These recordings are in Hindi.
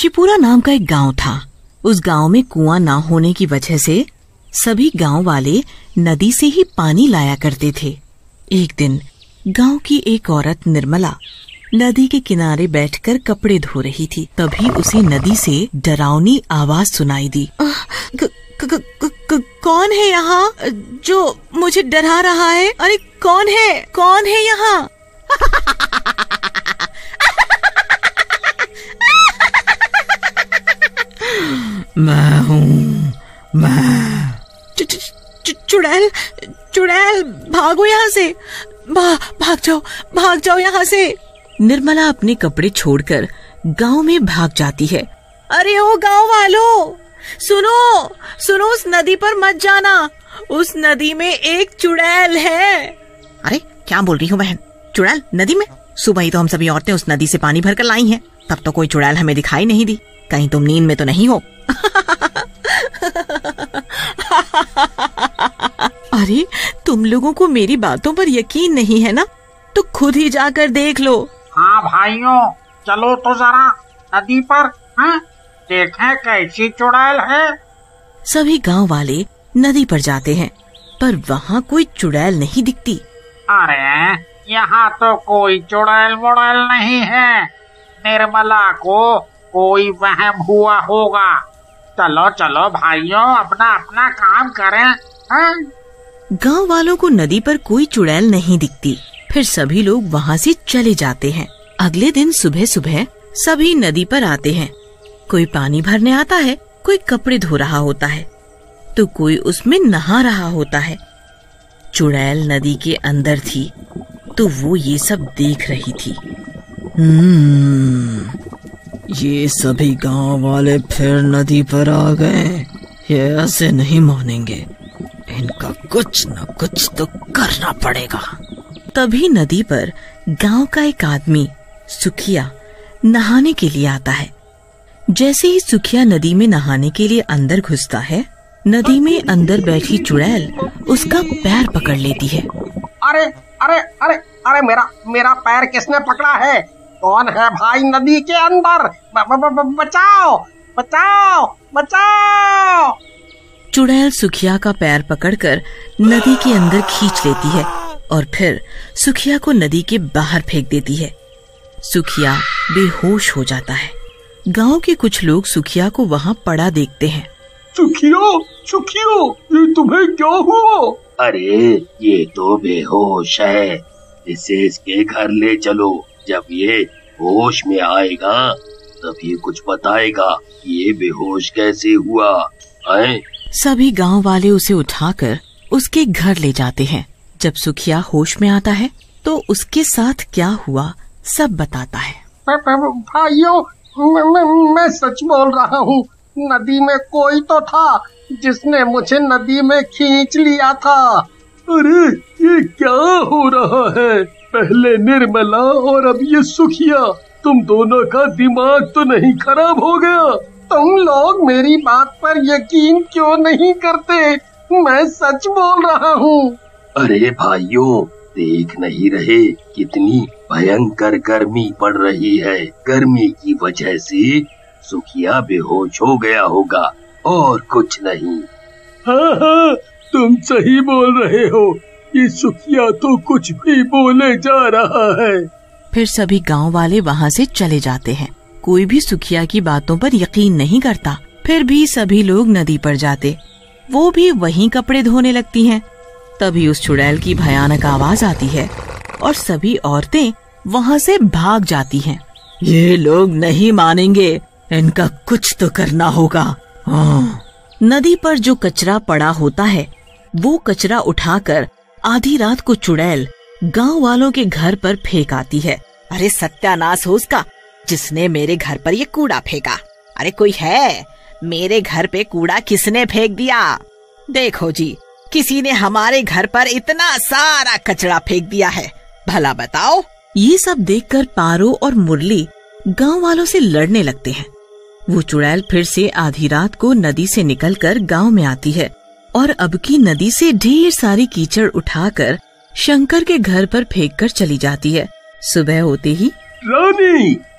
शिवपुरा नाम का एक गांव था। उस गांव में कुआं ना होने की वजह से सभी गांव वाले नदी से ही पानी लाया करते थे। एक दिन गांव की एक औरत निर्मला नदी के किनारे बैठकर कपड़े धो रही थी। तभी उसे नदी से डरावनी आवाज सुनाई दी। कौन है यहाँ जो मुझे डरा रहा है? अरे कौन है यहाँ? मैं हूँ, मैं। चुड़ैल भागो यहाँ से, भाग जाओ यहाँ से। निर्मला अपने कपड़े छोड़कर गांव में भाग जाती है। अरे ओ गांव वालों, सुनो, उस नदी पर मत जाना, उस नदी में एक चुड़ैल है। अरे क्या बोल रही हो बहन? चुड़ैल नदी में? सुबह ही तो हम सभी औरतें उस नदी से पानी भरकर लाई हैं, तब तो कोई चुड़ैल हमें दिखाई नहीं दी। कहीं तुम नींद में तो नहीं हो? अरे तुम लोगों को मेरी बातों पर यकीन नहीं है ना, तो खुद ही जाकर देख लो। हाँ भाइयों, चलो तो जरा नदी पर, हाँ, देखें कैसी चुड़ैल है। सभी गांव वाले नदी पर जाते हैं, पर वहाँ कोई चुड़ैल नहीं दिखती। अरे यहाँ तो कोई चुड़ैल मुड़ैल नहीं है, निर्मला को कोई वहम हुआ होगा। चलो भाइयों, अपना काम करें। हाँ? गांव वालों को नदी पर कोई चुड़ैल नहीं दिखती। फिर सभी लोग वहाँ से चले जाते हैं। अगले दिन सुबह सुबह सभी नदी पर आते हैं। कोई पानी भरने आता है, कोई कपड़े धो रहा होता है, तो कोई उसमें नहा रहा होता है। चुड़ैल नदी के अंदर थी, तो वो ये सब देख रही थी। ये सभी गांव वाले फिर नदी पर आ गए। ये ऐसे नहीं मानेंगे, इनका कुछ न कुछ तो करना पड़ेगा। तभी नदी पर गांव का एक आदमी सुखिया नहाने के लिए आता है। जैसे ही सुखिया नदी में नहाने के लिए अंदर घुसता है, नदी में अंदर बैठी चुड़ैल उसका पैर पकड़ लेती है। अरे अरे अरे अरे मेरा पैर किसने पकड़ा है? कौन है भाई नदी के अंदर? बचाओ बचाओ बचाओ। चुड़ैल सुखिया का पैर पकड़कर नदी के अंदर खींच लेती है और फिर सुखिया को नदी के बाहर फेंक देती है। सुखिया बेहोश हो जाता है। गांव के कुछ लोग सुखिया को वहाँ पड़ा देखते हैं। सुखियो, ये तुम्हें क्या हुआ? अरे ये तो बेहोश है, इसे इसके घर ले चलो। जब ये होश में आएगा तभी कुछ बताएगा ये बेहोश कैसे हुआ है। सभी गांव वाले उसे उठाकर उसके घर ले जाते हैं। जब सुखिया होश में आता है तो उसके साथ क्या हुआ सब बताता है। भाइयों, मैं सच बोल रहा हूँ, नदी में कोई तो था जिसने मुझे नदी में खींच लिया था। अरे ये क्या हो रहा है? पहले निर्मला और अब ये सुखिया, तुम दोनों का दिमाग तो नहीं खराब हो गया? तुम लोग मेरी बात पर यकीन क्यों नहीं करते? मैं सच बोल रहा हूँ। अरे भाइयों, देख नहीं रहे कितनी भयंकर गर्मी पड़ रही है। गर्मी की वजह से सुखिया बेहोश हो गया होगा और कुछ नहीं। हाँ, तुम सही बोल रहे हो। ये सुखिया तो कुछ भी बोले जा रहा है। फिर सभी गांव वाले वहाँ से चले जाते हैं। कोई भी सुखिया की बातों पर यकीन नहीं करता। फिर भी सभी लोग नदी पर जाते, वो भी वहीं कपड़े धोने लगती हैं। तभी उस चुड़ैल की भयानक आवाज आती है और सभी औरतें वहाँ से भाग जाती हैं। ये लोग नहीं मानेंगे, इनका कुछ तो करना होगा। हाँ। नदी पर जो कचरा पड़ा होता है, वो कचरा उठाकर आधी रात को चुड़ैल गांव वालों के घर पर फेंक आती है। अरे सत्यानाश हो उसका, जिसने मेरे घर पर ये कूड़ा फेंका। अरे कोई है? मेरे घर पे कूड़ा किसने फेंक दिया? देखो जी, किसी ने हमारे घर पर इतना सारा कचरा फेंक दिया है, भला बताओ। ये सब देखकर पारो और मुरली गांव वालों से लड़ने लगते हैं। वो चुड़ैल फिर से आधी रात को नदी से निकलकर गांव में आती है और अब की नदी से ढेर सारी कीचड़ उठाकर शंकर के घर पर फेंक कर चली जाती है। सुबह होते ही, रानी,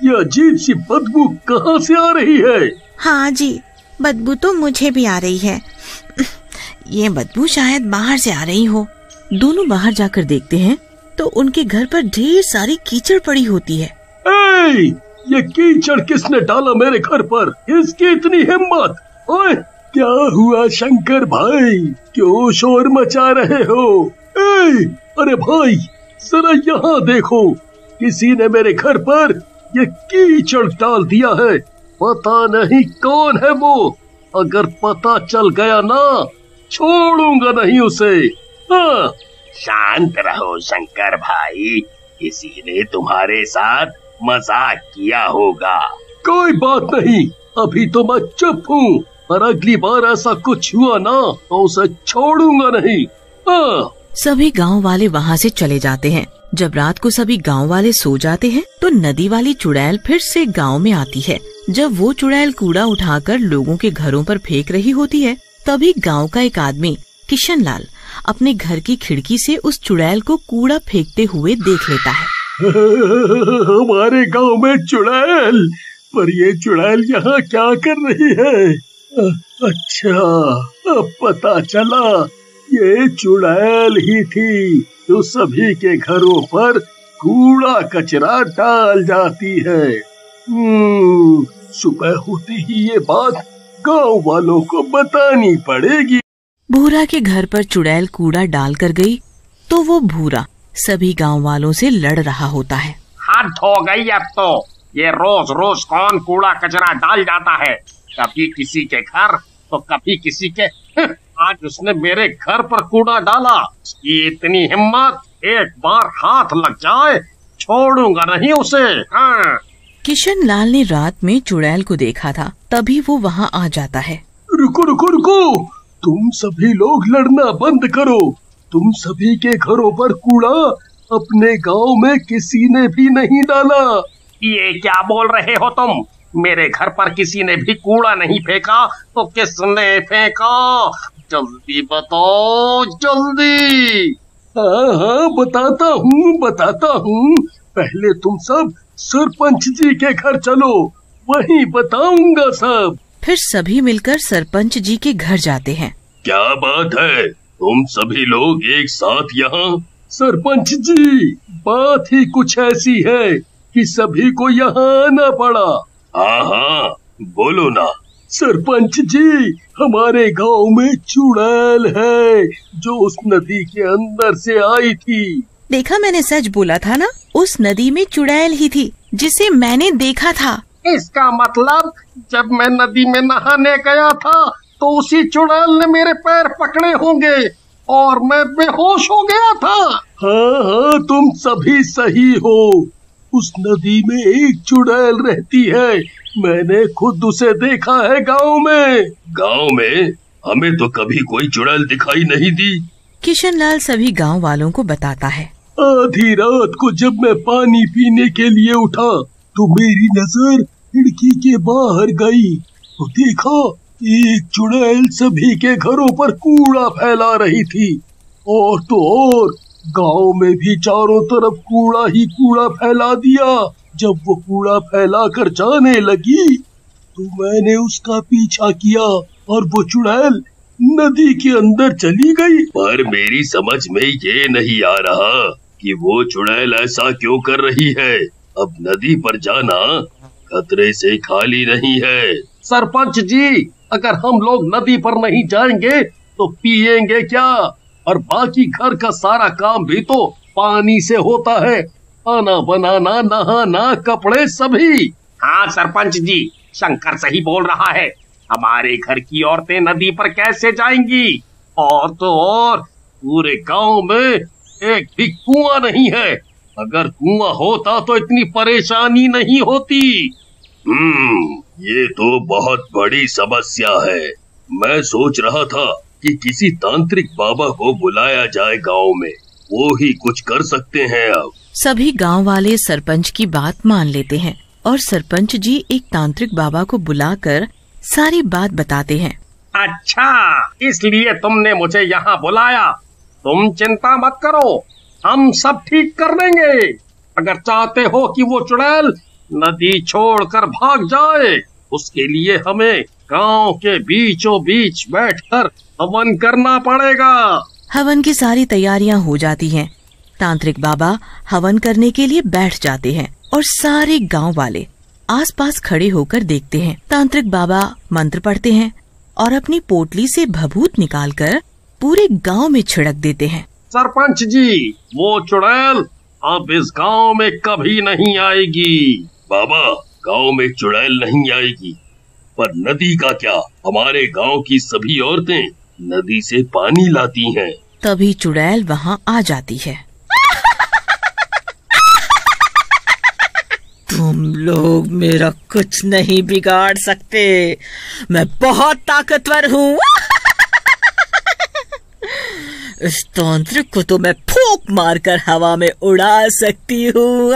ये अजीब सी बदबू कहाँ से आ रही है? हाँ जी, बदबू तो मुझे भी आ रही है। ये बदबू शायद बाहर से आ रही हो। दोनों बाहर जाकर देखते हैं तो उनके घर पर ढेर सारी कीचड़ पड़ी होती है। ए, ये कीचड़ किसने डाला मेरे घर पर? इसकी इतनी हिम्मत! ओए, क्या हुआ शंकर भाई, क्यों शोर मचा रहे हो? ए, अरे भाई जरा यहाँ देखो, किसी ने मेरे घर पर ये कीचड़ डाल दिया है। पता नहीं कौन है वो, अगर पता चल गया ना छोड़ूंगा नहीं उसे। हाँ। शांत रहो शंकर भाई, किसी ने तुम्हारे साथ मजाक किया होगा। कोई बात नहीं, अभी तो मैं चुप हूँ, पर अगली बार ऐसा कुछ हुआ ना तो उसे छोड़ूंगा नहीं। हाँ। सभी गांव वाले वहाँ से चले जाते हैं। जब रात को सभी गांव वाले सो जाते हैं तो नदी वाली चुड़ैल फिर से गांव में आती है। जब वो चुड़ैल कूड़ा उठाकर लोगों के घरों पर फेंक रही होती है, तभी गांव का एक आदमी किशन लाल अपने घर की खिड़की से उस चुड़ैल को कूड़ा फेंकते हुए देख लेता है। हमारे गांव में चुड़ैल, पर ये चुड़ैल यहाँ क्या कर रही है? अच्छा, अब पता चला, ये चुड़ैल ही थी जो सभी के घरों पर कूड़ा कचरा डाल जाती है। सुबह होते ही ये बात गांव वालों को बतानी पड़ेगी। भूरा के घर पर चुड़ैल कूड़ा डाल कर गई तो वो भूरा सभी गांव वालों से लड़ रहा होता है। हद हो गई अब तो, ये रोज रोज कौन कूड़ा कचरा डाल जाता है, कभी किसी के घर तो कभी किसी के। आज उसने मेरे घर पर कूड़ा डाला, उसकी इतनी हिम्मत, एक बार हाथ लग जाए छोड़ूंगा नहीं उसे। हाँ। किशन लाल ने रात में चुड़ैल को देखा था, तभी वो वहाँ आ जाता है। रुको रुको रुको, तुम सभी लोग लड़ना बंद करो। तुम सभी के घरों पर कूड़ा अपने गांव में किसी ने भी नहीं डाला। ये क्या बोल रहे हो तुम? मेरे घर पर किसी ने भी कूड़ा नहीं फेंका तो किसने फेंका? जल्दी बताओ, जल्दी। हाँ हाँ, बताता हूँ। पहले तुम सब सरपंच जी के घर चलो, वहीं बताऊंगा सब। फिर सभी मिलकर सरपंच जी के घर जाते हैं। क्या बात है, तुम सभी लोग एक साथ यहाँ? सरपंच जी, बात ही कुछ ऐसी है कि सभी को यहाँ आना पड़ा। हाँ हाँ, बोलो ना। सरपंच जी, हमारे गांव में चुड़ैल है जो उस नदी के अंदर से आई थी। देखा, मैंने सच बोला था ना, उस नदी में चुड़ैल ही थी जिसे मैंने देखा था। इसका मतलब जब मैं नदी में नहाने गया था तो उसी चुड़ैल ने मेरे पैर पकड़े होंगे और मैं बेहोश हो गया था। हाँ हाँ, तुम सभी सही हो। उस नदी में एक चुड़ैल रहती है, मैंने खुद उसे देखा है गांव में। गांव में? हमें तो कभी कोई चुड़ैल दिखाई नहीं दी। किशन लाल सभी गांव वालों को बताता है। आधी रात को जब मैं पानी पीने के लिए उठा तो मेरी नजर खिड़की के बाहर गई तो देखा एक चुड़ैल सभी के घरों पर कूड़ा फैला रही थी। और तो और गांव में भी चारों तरफ कूड़ा ही कूड़ा फैला दिया। जब वो कूड़ा फैला कर जाने लगी तो मैंने उसका पीछा किया और वो चुड़ैल नदी के अंदर चली गई। पर मेरी समझ में ये नहीं आ रहा कि वो चुड़ैल ऐसा क्यों कर रही है। अब नदी पर जाना खतरे से खाली नहीं है। सरपंच जी, अगर हम लोग नदी पर नहीं जाएंगे तो पिएंगे क्या? और बाकी घर का सारा काम भी तो पानी से होता है, खाना बनाना, नहाना, कपड़े सभी। हाँ सरपंच जी, शंकर सही बोल रहा है। हमारे घर की औरतें नदी पर कैसे जाएंगी? और तो और पूरे गांव में एक भी कुआं नहीं है। अगर कुआं होता तो इतनी परेशानी नहीं होती। ये तो बहुत बड़ी समस्या है। मैं सोच रहा था कि किसी तांत्रिक बाबा को बुलाया जाए गांव में, वो ही कुछ कर सकते हैं। अब सभी गांव वाले सरपंच की बात मान लेते हैं और सरपंच जी एक तांत्रिक बाबा को बुलाकर सारी बात बताते हैं। अच्छा, इसलिए तुमने मुझे यहाँ बुलाया। तुम चिंता मत करो, हम सब ठीक कर देंगे। अगर चाहते हो कि वो चुड़ैल नदी छोड़कर भाग जाए, उसके लिए हमें गांव के बीचों बीच बैठकर हवन करना पड़ेगा। हवन की सारी तैयारियां हो जाती हैं। तांत्रिक बाबा हवन करने के लिए बैठ जाते हैं और सारे गांव वाले आसपास खड़े होकर देखते हैं। तांत्रिक बाबा मंत्र पढ़ते हैं और अपनी पोटली से भभूत निकालकर पूरे गांव में छिड़क देते हैं। सरपंच जी, वो चुड़ैल अब इस गांव में कभी नहीं आएगी। बाबा, गांव में चुड़ैल नहीं आएगी, पर नदी का क्या? हमारे गांव की सभी औरतें नदी से पानी लाती हैं। तभी चुड़ैल वहाँ आ जाती है। तुम लोग मेरा कुछ नहीं बिगाड़ सकते, मैं बहुत ताकतवर हूँ। इस तांत्रिक को तो मैं फूंक मारकर हवा में उड़ा सकती हूँ।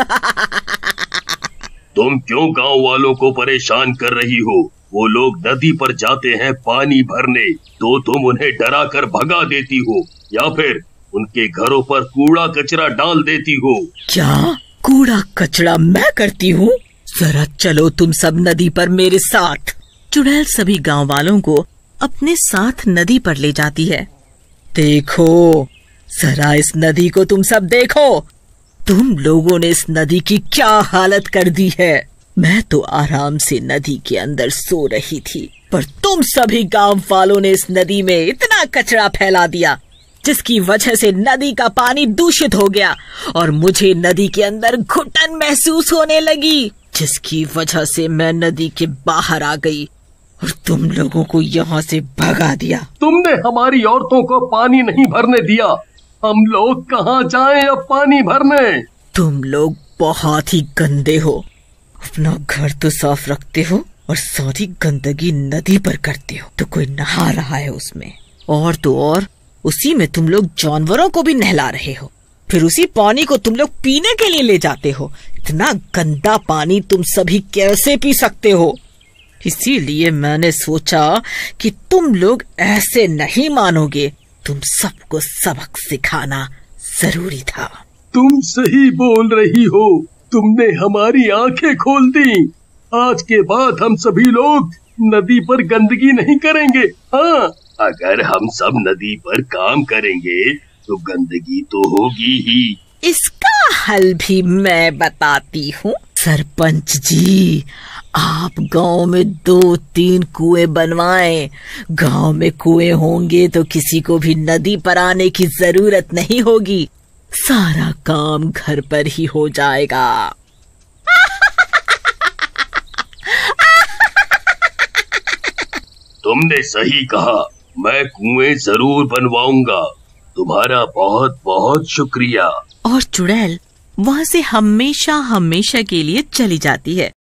तुम क्यों गांव वालों को परेशान कर रही हो? वो लोग नदी पर जाते हैं पानी भरने, तो तुम उन्हें डरा कर भगा देती हो या फिर उनके घरों पर कूड़ा कचरा डाल देती हो। क्या कूड़ा कचरा मैं करती हूँ? जरा चलो तुम सब नदी पर मेरे साथ। चुड़ैल सभी गांव वालों को अपने साथ नदी पर ले जाती है। देखो, जरा इस नदी को तुम सब देखो। तुम लोगों ने इस नदी की क्या हालत कर दी है। मैं तो आराम से नदी के अंदर सो रही थी, पर तुम सभी गांव वालों ने इस नदी में इतना कचरा फैला दिया, जिसकी वजह से नदी का पानी दूषित हो गया और मुझे नदी के अंदर घुटन महसूस होने लगी, जिसकी वजह से मैं नदी के बाहर आ गई और तुम लोगों को यहाँ से भगा दिया। तुमने हमारी औरतों को पानी नहीं भरने दिया, हम लोग कहाँ जाएं अब पानी भरने? तुम लोग बहुत ही गंदे हो। अपना घर तो साफ रखते हो और सारी गंदगी नदी पर करते हो, तो कोई नहा रहा है उसमें। और तो और उसी में तुम लोग जानवरों को भी नहला रहे हो, फिर उसी पानी को तुम लोग पीने के लिए ले जाते हो। इतना गंदा पानी तुम सभी कैसे पी सकते हो? इसीलिए मैंने सोचा कि तुम लोग ऐसे नहीं मानोगे, तुम सबको सबक सिखाना जरूरी था। तुम सही बोल रही हो, तुमने हमारी आंखें खोल दी। आज के बाद हम सभी लोग नदी पर गंदगी नहीं करेंगे। हाँ, अगर हम सब नदी पर काम करेंगे तो गंदगी तो होगी ही। इसका हल भी मैं बताती हूँ। सरपंच जी, आप गांव में 2-3 कुएं बनवाएं। गांव में कुएं होंगे तो किसी को भी नदी पर आने की जरूरत नहीं होगी, सारा काम घर पर ही हो जाएगा। तुमने सही कहा, मैं कुएं जरूर बनवाऊंगा। तुम्हारा बहुत बहुत शुक्रिया। और चुड़ैल वहाँ से हमेशा हमेशा के लिए चली जाती है।